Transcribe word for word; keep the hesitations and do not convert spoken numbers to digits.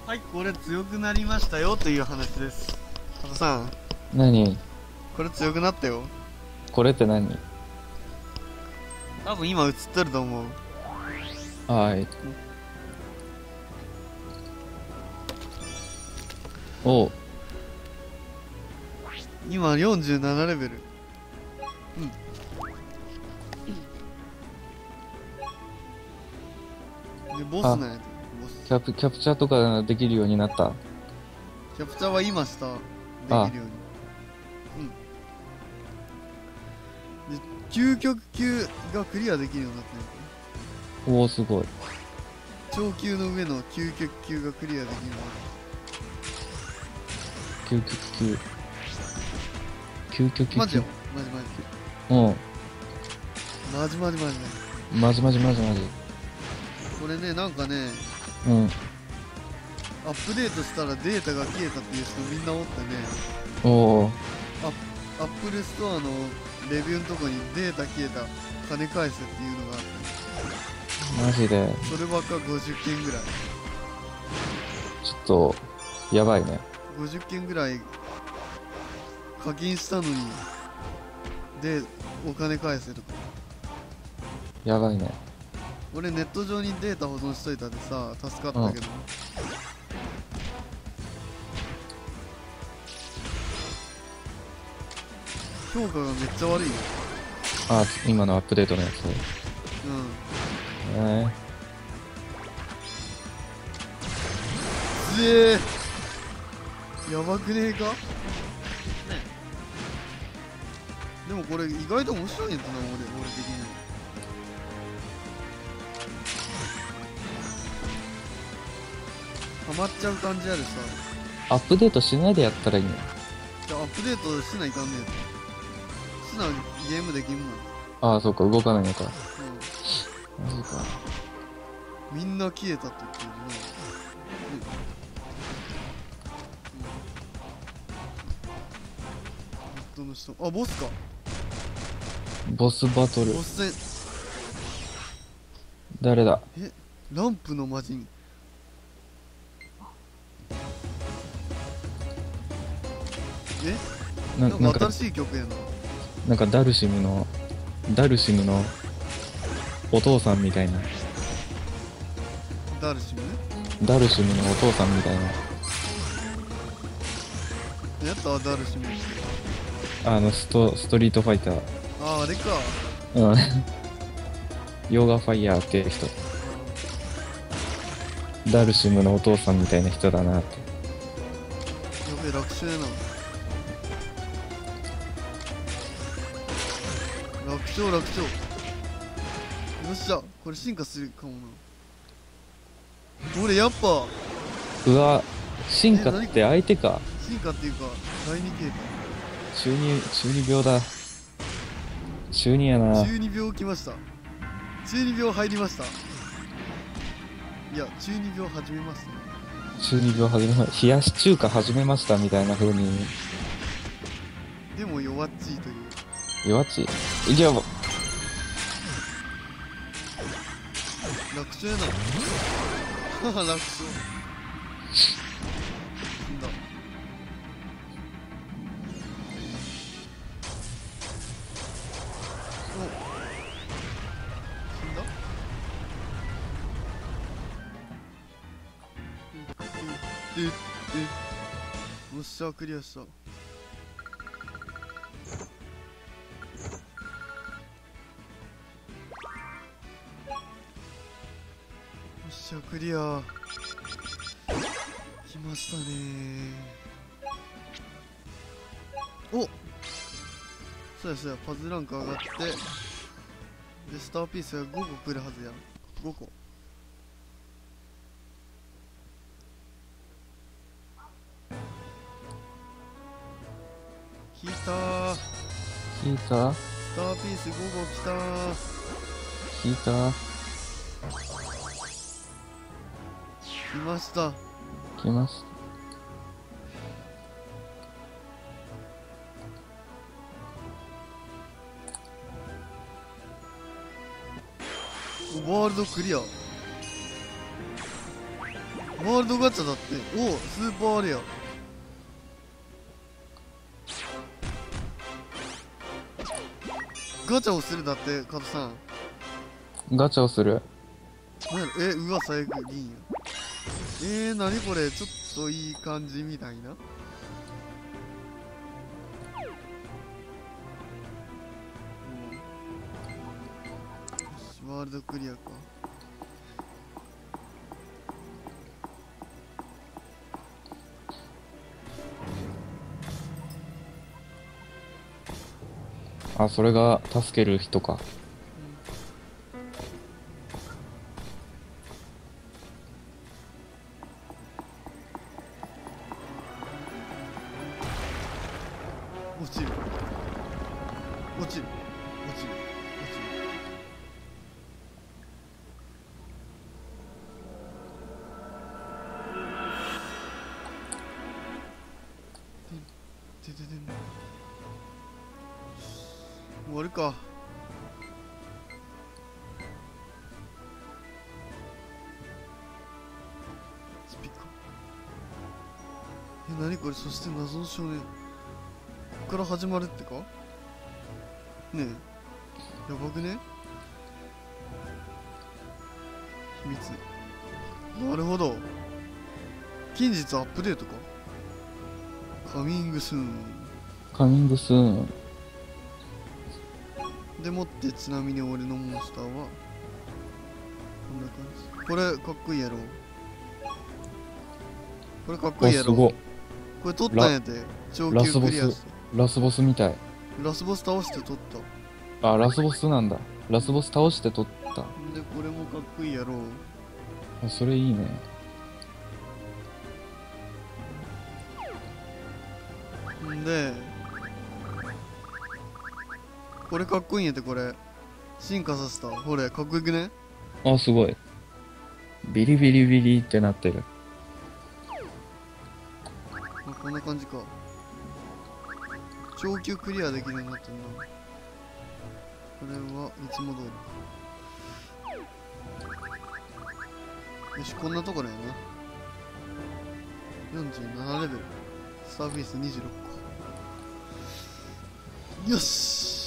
はい、これ強くなりましたよという話です。タカさん、 何？ これ強くなったよ。 これって何？ 多分今映ってると思う。 はい。おう。 今よんじゅうななレベル。うん。で、ボスなんやて。ボス。 キャプ、キャプチャーとかできるようになった。 キャプチャーは今した。できるように。うん。で、究極級がクリアできるようになってる。 おお、すごい。 超級の上の究極級がクリアできるようになる。 究極級。究極級。 マジよ。マジマジ。 うん。 マジマジマジマジ。 まじまじまじまじ。 これね、なんかね、 うん。 アップデートしたらデータが消えたっていう人みんなおってね、 おお。 アップルストアのレビューのとこにデータ消えた金返せっていうのがあって、 マジで。 そればっかごじゅっけんぐらい。 ちょっと、やばいね。 ごじゅっけんぐらい課金したのに、で、お金返せとか。 やばいね。 俺ネット上にデータ保存しといたでさ、助かったけど。評価がめっちゃ悪いよ。 あ、今のアップデートのやつ。 うん。 えー、 つえー、やばくねえか。でもこれ意外と面白いんやつな、俺、俺的には。ハマっちゃう感じあるさ。 アップデートしないでやったらいいの？ じゃあアップデートしないかんねえと。素直にゲームできんもん。 ああ、そうか、動かないのか。 うマジか。 ん。みんな消えたって言ってるな。うん。ネットの人。あ、ボスか。 ボスバトル。 ボス戦。 誰だ？ え、ランプの魔人。え、 な、 なんかなんか、 新しい曲やな。 なんかダルシムの、ダルシムのお父さんみたいな。 ダルシムね。 ダルシムのお父さんみたいな。 やったわ、ダルシム。 あの、スト、ストリートファイター。 ああ、あれか。 うん。ヨガファイヤーって人。ダルシムのお父さんみたいな人だなって。 やべえ、楽勝やな。楽勝楽勝。よっしゃ、これ進化するかもな。俺やっぱうわ、進化って相手か。 進化っていうか第二形態。 中二、中二病だ。中二やな。 中二病来ました。中二病入りました。いや、中二病始めますね。 中二病始めま、冷やし中華始めましたみたいな風に。 でも弱っちいという。 弱っちい。いや、 楽勝やな。はは、楽勝。死んだ。お、死んだ。で、で、よっしゃ、クリアした。よっしゃ、クリア。来ましたねー。お、そうやそうや、パズルランク上がって、で、スターピースがごこ来るはずや。ごこ。引いたー。 引いた？ スターピースごこ来たー。 引いた？ 来ました。 来ます。 ワールドクリア。 ワールドガチャだって。おお、スーパーレア。ガチャをするだって、加藤さん。 ガチャをする。 なんやろ、え、うわ、最悪、銀や。えー、なにこれ、ちょっといい感じみたいな。うん、ワールドクリアか。 あ、それが助ける人か。 落ちる落ちる落ちる落ちる。てててん。終わるか。スピカ。え、なにこれ。そして謎の少年、こっから始まるってか。ねえ、やばくね。秘密。なるほど、近日アップデートか。カミングスーンカミングスーン。 でもって。ちなみに俺のモンスターはこんな感じ。これかっこいいやろ。これかっこいいやろ。 お、すごっ。 これ取ったんやて。上級ラスボスクリアして。 ラスボスみたい。 ラスボス倒して取っあ、ラスボスなんだ。ラスボス倒して取った。 た。でこれもかっこいいやろ。 あ、それいいね。 んでこれかっこいいんやて。これ進化させた。ほれかっこよくね。 あ、すごい。ビリビリビリってなってる。 あ、こんな感じか。上級クリアできるようになってるな。これはいつも通りか。よし、こんなところやな。よんじゅうななレベル。スターフェイスにじゅうろっこ。よし。